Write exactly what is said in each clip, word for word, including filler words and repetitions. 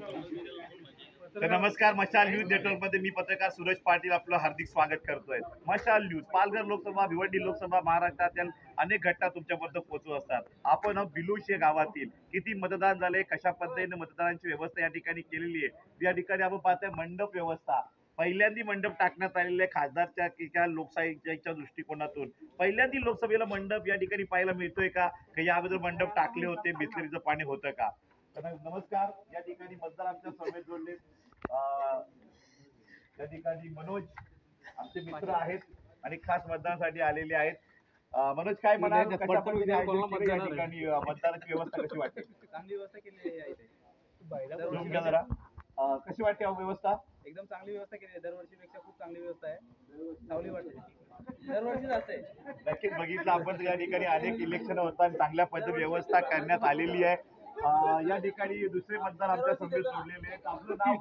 तर नमस्कार, मशाल न्यूज नेटवर्क मध्ये मी पत्रकार सूरज पाटील आपलं हार्दिक स्वागत करतोय। मशाल न्यूज पालघर लोकसभा, भिवंडी लोकसभा, महाराष्ट्रातील अनेक घटना तुमच्यापर्यंत पोहोचवत असतात। आपण बिलुश या गावातील किती मतदान झाले, कशा पद्धतीने मतदानाची व्यवस्था या ठिकाणी केलेली आहे, या ठिकाणी आपण पाहतोय मंडप व्यवस्था पहिल्यांदा मंडप टाकण्यात आलेले आहे खासदारच्या किंवा लोकशाहीच्या दृष्टिकोनातून। पहिल्यांदा लोकसभेला मंडप या ठिकाणी पाहायला मिळतोय का? या अगोदर मंडप टाकले होते, बिस्लरीचं पाणी होतं का? नमस्कार, या ठिकाणी मतदार आमच्या समेत जोडले त्या ठिकाणी मनोज आमचे मित्र आहेत आणि खास मतदानासाठी आलेले आहेत। मनोज काय म्हणाल, कशा पद्धतीने या ठिकाणी मतदानाची व्यवस्था कशी वाटते? चांगली व्यवस्था केलेली आहे इथे जरा कशी वाटते व्यवस्था? एकदम चांगली व्यवस्था केली आहे, दरवर्षीपेक्षा खूप चांगली व्यवस्था आहे, चांगली वाटते, दरवर्षीच असते। नक्कीच बघितलं आपण या ठिकाणी अनेक इलेक्शन होतात, चांगल्या पद्धतीने व्यवस्था करण्यात आलेली आहे। या ठिकाणी दुसरे मतदार आमच्या समेत जोडलेले आहेत। आपलं नाव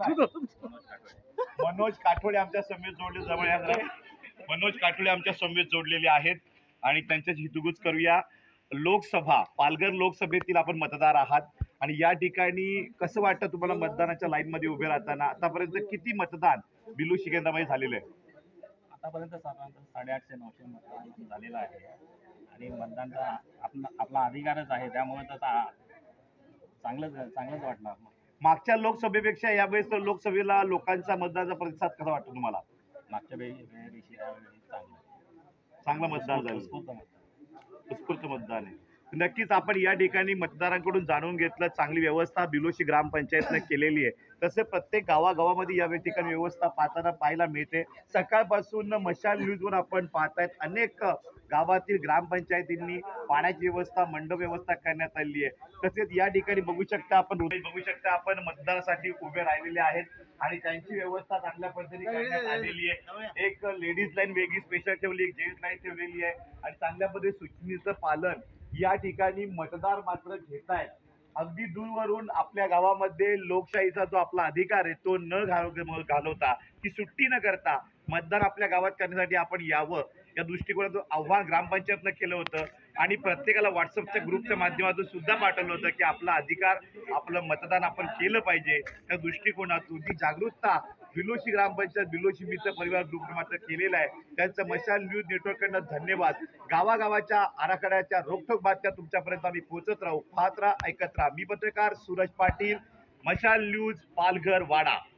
काय? मनोज काठोडे आमच्या समेत जोडले जवळ मनोज काठोडे आमच्या समेत जोडलेले आहेत आणि त्यांच्याशी हितगुज करूया। लोकसभा पालघर लोकसभेतील आपण मतदार आहात आणि या ठिकाणी कसं वाटतं तुम्हाला मतदानाच्या लाईन मध्ये उभे राहताना? आतापर्यंत किती मतदान बिलुशी केंद्रामध्ये झालेलं आहे? आतापर्यंत साधारणतः साडेआठशे नऊशे मतदान झालेलं आहे आणि मतदानचा आपला अधिकारच आहे, त्यामुळे तर चांगलंच चांगलंच वाटणार। मागच्या लोकसभेपेक्षा यावेळेस लोकसभेला लोकांचा मतदानाचा प्रतिसाद कसा वाटतो तुम्हाला? मागच्या वेळेपेक्षा चांगलं चांगलं मतदान झालं, उत्स्फूर्त मतदान आहे। नक्कीच आपण या ठिकाणी मतदारांकडून जाणून घेतलं, चांगली व्यवस्था बिलोशी ग्रामपंचायतने केलेली आहे। तसे प्रत्येक गावागावामध्ये या ठिकाणी व्यवस्था पाहताना पाहायला मिळते। सकाळपासून मशाल न्यूजवर आपण पाहतायत अनेक गावातील ग्रामपंचायतींनी पाण्याची व्यवस्था, मंडप व्यवस्था करण्यात आली आहे। तसेच या ठिकाणी बघू शकता आपण बघू शकता आपण मतदानासाठी उभे राहिलेले आहेत आणि त्यांची व्यवस्था चांगल्या पद्धतीने करण्यात आलेली आहे। एक लेडीज लाईन वेगळी स्पेशल ठेवली, एक जेंट्स लाईन ठेवलेली आहे आणि चांगल्या पद्धतीने सूचनेचं पालन या ठिकाणी मतदार मात्र घेत आहेत। अगदी दूरवरून आपल्या गावामध्ये लोकशाहीचा जो आपला अधिकार आहे तो न घालवता, की सुट्टी न करता मतदान आपल्या गावात करण्यासाठी आपण यावं या दृष्टिकोनातून आव्हान ग्रामपंचायतनं केलं होतं आणि प्रत्येकाला व्हॉट्सअपच्या ग्रुपच्या माध्यमातून सुद्धा पाठवलं होतं की आपला अधिकार, आपलं मतदान आपण केलं पाहिजे। त्या दृष्टिकोनातून जी जागरूकता बिलोशी ग्रामपंचायत बिलोशी मित्र परिवार ग्रुपने मात्र केलेला आहे, त्यांचं मशाल न्यूज नेटवर्ककडनं धन्यवाद। गावागावाच्या आराखड्याच्या रोखठोक बातम्या तुमच्यापर्यंत आम्ही पोहोचत राहू। पाहत राहा, ऐकत राहा। मी पत्रकार सूरज पाटील, मशाल न्यूज, पालघर वाडा।